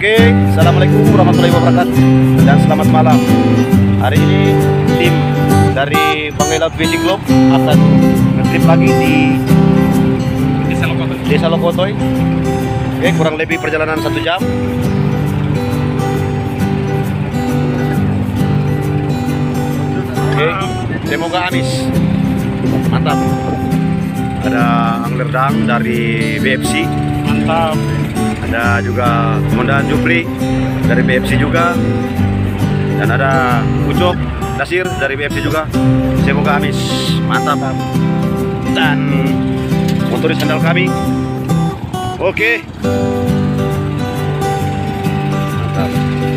Oke, assalamualaikum warahmatullahi wabarakatuh dan selamat malam. Hari ini tim dari Banggai Laut Fishing Club akan nge-trip lagi di Desa Lokotoy. Oke, kurang lebih perjalanan 1 jam. Oke, semoga amis. Mantap. Ada angler dang dari BFC. Mantap. Ada juga Komandan Jupri dari BFC juga. Dan ada Ucok Dasir dari BFC juga. Semoga amis. Mantap. Dan motoris handal kami. Oke. Mantap.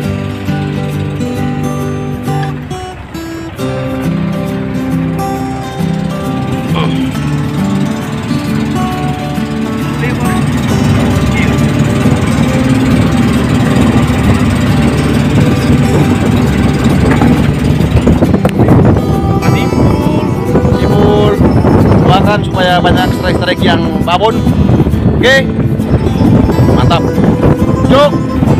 Supaya banyak strike-strike yang babon. Oke, mantap. Yuk.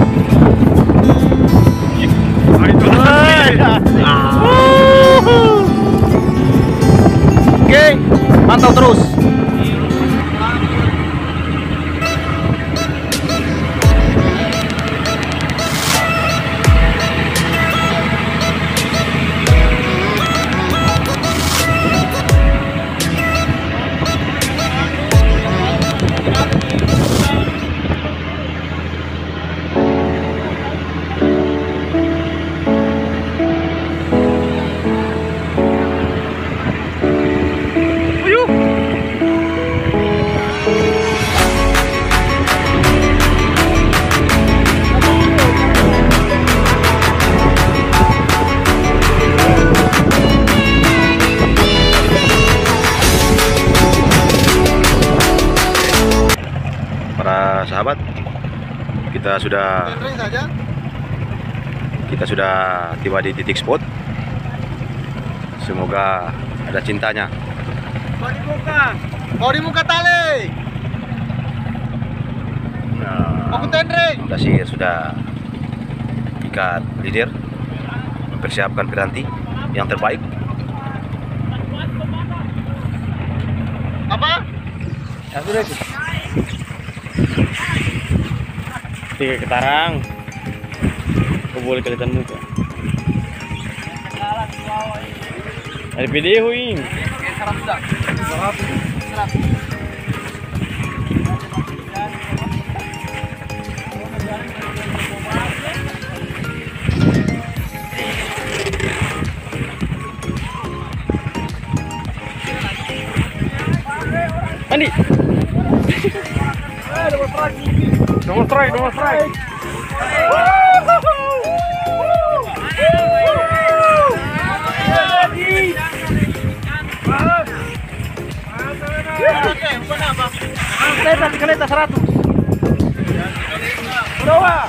Oke, mantap terus. Para sahabat, kita sudah tiba di titik spot. Semoga ada cintanya. Mau dibuka tali. Aku tendring. Dasir sudah ikat leader, mempersiapkan piranti yang terbaik. Apa? Satu lagi. 3 ketarang. Kau boleh kelihatan muka. Ada video ini. Andi. Nomor strike. Keleta 100. Berapa?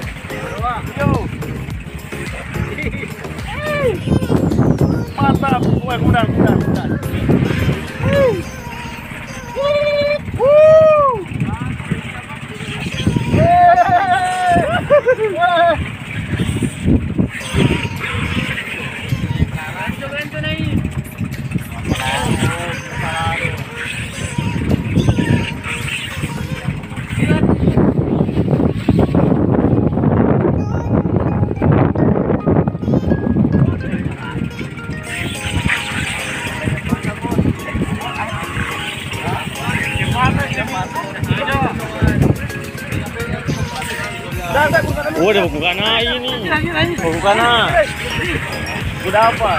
Mantap, udang. Oh, ada bukan ini. Bukan. Udah dapat.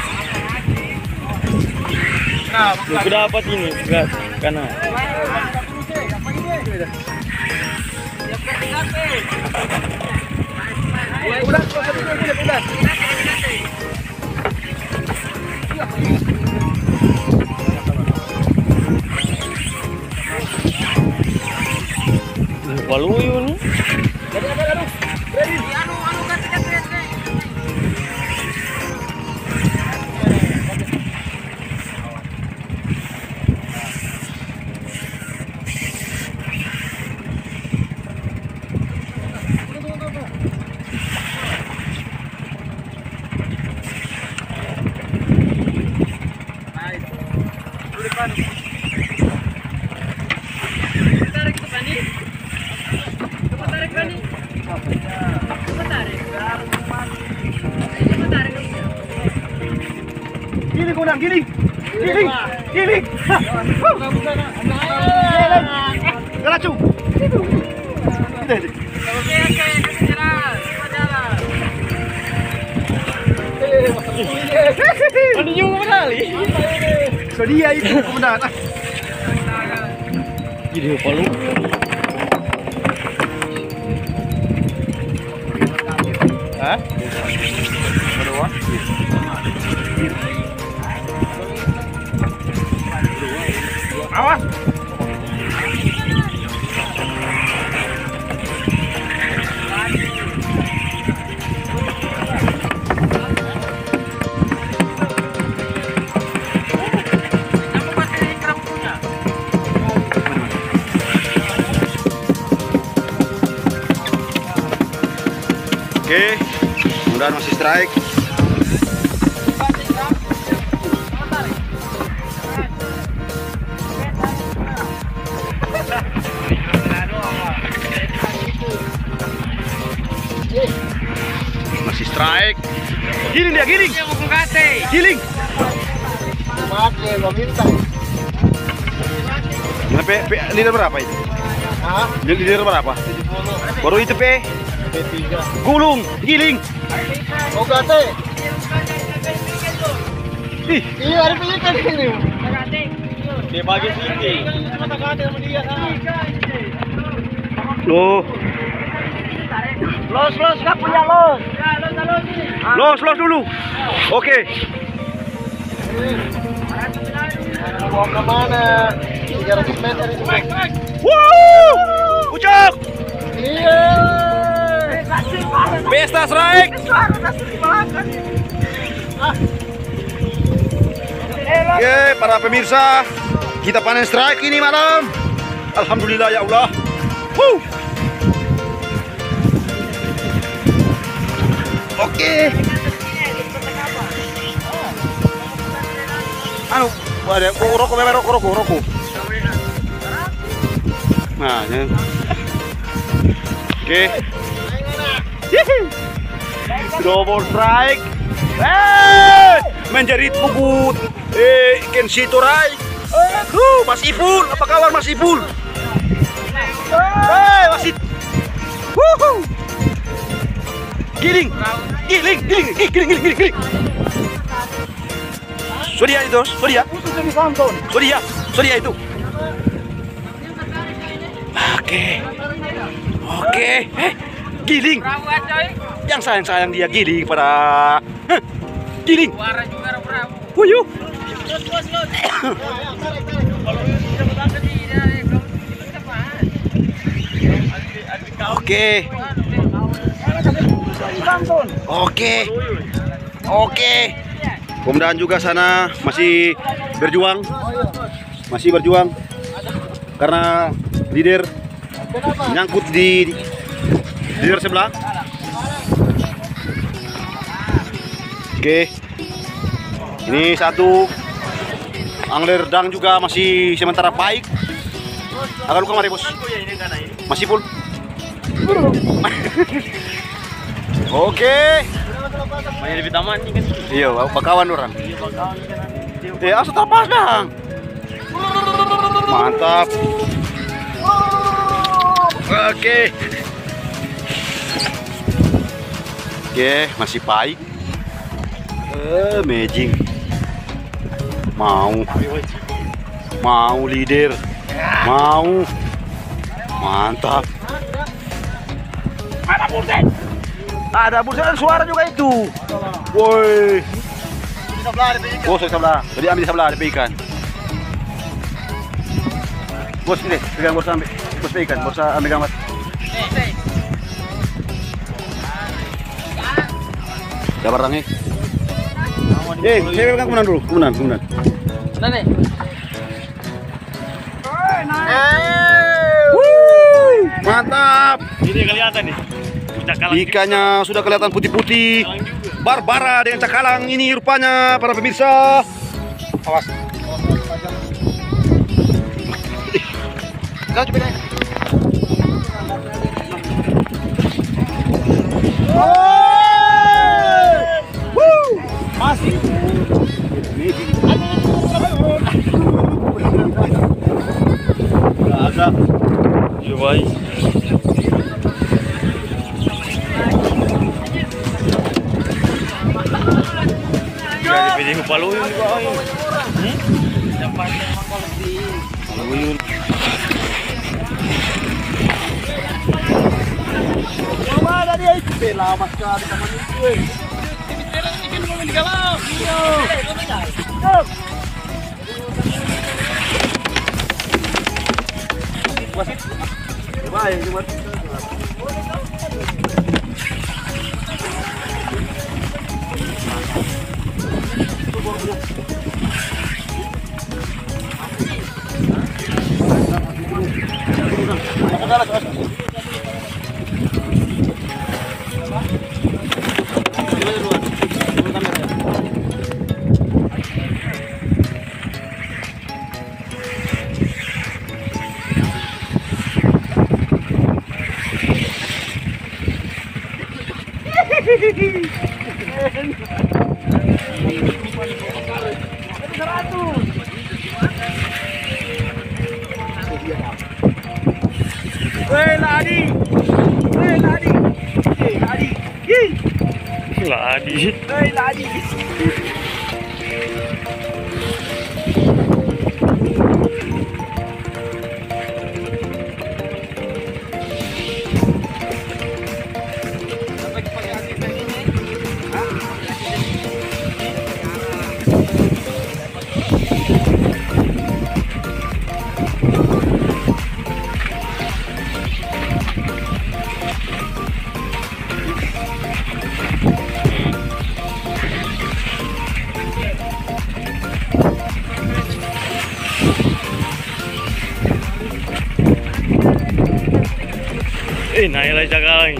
Udah dapat ini, gas karena. Paluyo nih. Tarik ke Bani. Coba tarik Bani. Coba tarik. Coba tarik. Giling undang, giling. Giling. Giling. Galacu. Oke, kasih jalan. Coba jalan. Ini juga kali. Sedia itu kemudian. Jadi palu. Hah? Berdua. Awas. Oke, mudah masih strike. Masih strike. Giling dia, giling. Giling. Leader berapa itu? Hah? Leader berapa? Baru itu P. P3. Gulung, giling. Oh, gate. Ih, Iya, ada pelikan ini. Dia bagi sini. loh. Los, nggak punya los. Los dulu. Oke. Mau kemana? 300 meter itu. Wuh! Ucok! Iya. Pesta strike. Oke, para pemirsa, kita panen strike ini malam. Alhamdulillah ya Allah. Wuh! Oke. Anu, ada rokok. Nah, ya. Oke. Double strike. Menjerit bubut. Ikan siturai. Mas Ipul, apa kabar Mas Ipul? Wasit. Giling. Sodia itu, Sodia itu. Oke. Giling. Yang sayang dia giling pada giling. Wuyuh. Oke. Komandan juga sana masih berjuang. Karena leader nyangkut di leader sebelah. Oke. Ini satu angler dang juga masih sementara baik. Agak luka mari bos. Masih full. Oke. Banyak lebih taman nih kan. Iya, bakawan orang. Asal terpas dang. Mantap. Oke, masih baik. Magic. Mau leader. Mau. Mantap. Ada bursa suara juga itu. Woi. Oh, sebelah. Jadi ambil di sebelah ada ikan. Bos ini, pegang borsa ambil. Bos ikan, borsa ambil gambar. Gambar tangi. Saya pegang kemudian dulu, kemudian. Nane. Mantap. Ini kelihatan nih. Ikannya sudah kelihatan putih-putih. Barbara dengan cakalang ini rupanya para pemirsa. Awas. Kau coba deh. Masih. Agak. Coba. Pwede ko paluin di ba? Dapat emang kalau di Paluin. mana dia? Lama sekali sama itu. Baik, cuma Ladi. Naik lagi jaga lagi.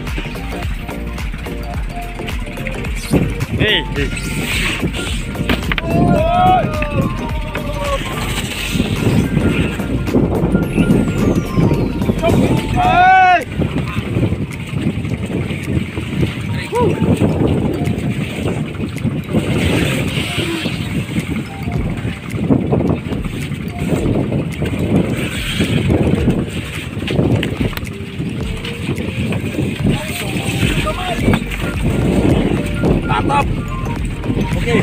Mantap. Oke.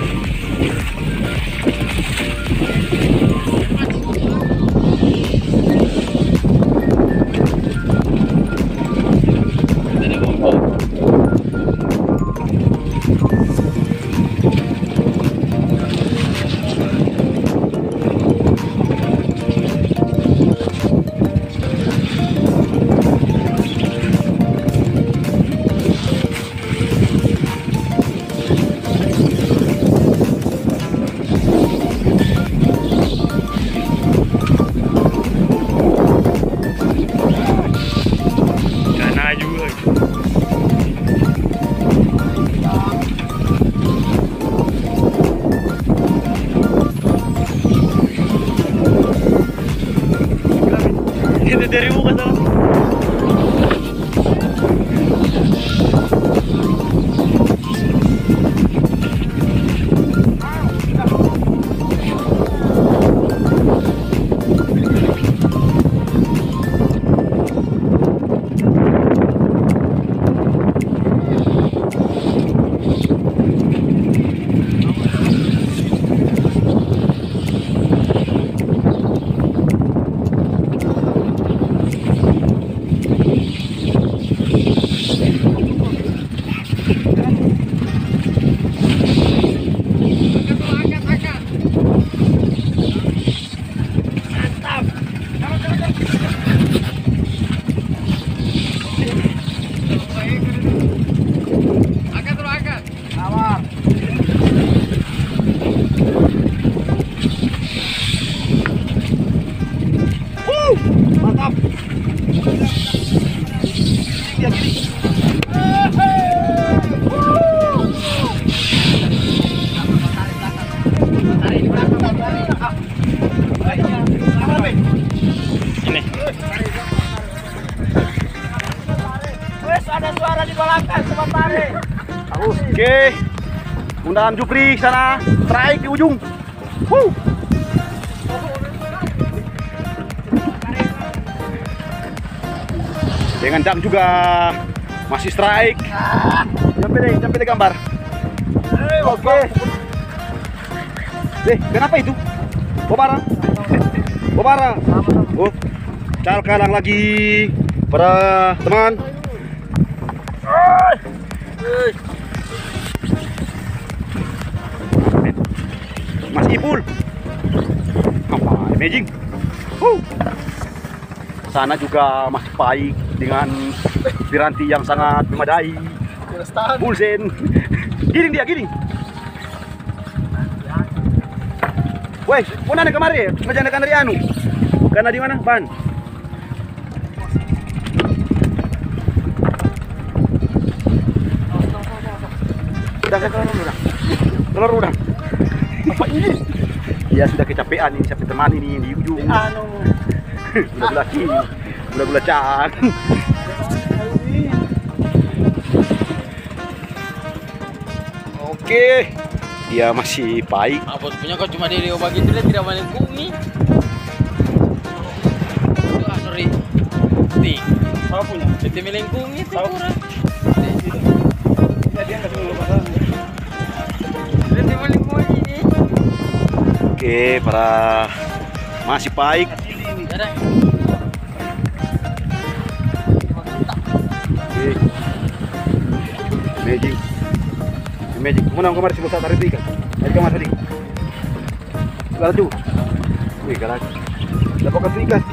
Dari muka sana. balakan sama tarik. Oke. Undang Jupri sana, strike di ujung. Dengan jam juga masih strike. Sampai deh gambar. Oke. Kenapa itu? Bobara. Oh, calkalang lagi para teman. Mas Ipul. Apa? Amazing. Sana juga masih baik dengan piranti yang sangat memadai. Pulsen. Giring dia, giring. Woi, mana nih kemari? Menjanakan dari anu. Karena di mana? Ban. Telur udah. Apa ini? Ya sudah kecapean ini, sampai teman ini di ujung. Anu. Gula-gula kini, gula-gula cang. Oke, dia masih baik. Bos punya kok cuma dari bagi itu tidak main kumi. Itu anori. Ti. Apa punya? Itu milih kumi itu kurang. Dia enggak dulu pasang. Itu milih kumi ini. Oke, para masih baik. Ada. Magic. Mana kemarin si Musa tarik ikan? Dari kamar tadi. Galaju. Wih, galaju. Dapat ikan.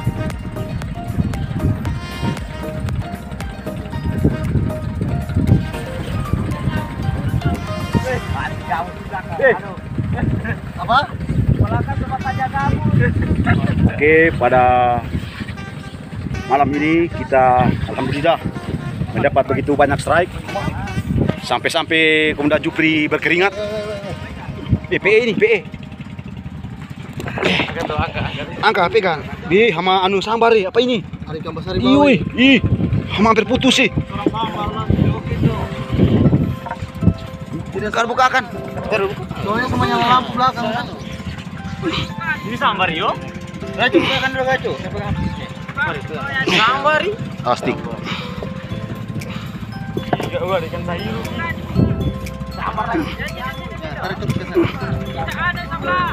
Apa? Balakan sama saja kamu. Oke, pada malam ini kita alhamdulillah mendapat begitu banyak strike. Sampai-sampai Komandan Jupri berkeringat. PE ini, PE. Angka pegang. Di hama anu sambari apa ini? Hari Kambasari Ih, ih. Hama hampir putus sih. Kan bukakan. Soalnya semuanya lampu belakang. Ini sambar yo. Gacu, kan dulu gacu. Sambari. Astik. Enggak gua ikan sayur. Sambar lagi. Tarik terus ke sana. Ada sambar.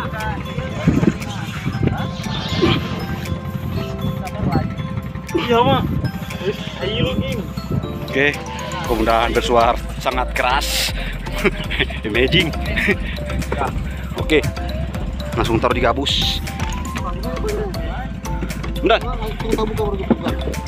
Iya, Mak. Sayur ini. Oke, Komandan bersuara sangat keras. Amazing. Oke, langsung taruh di gabus. Udah. Kita buka baru kita buka.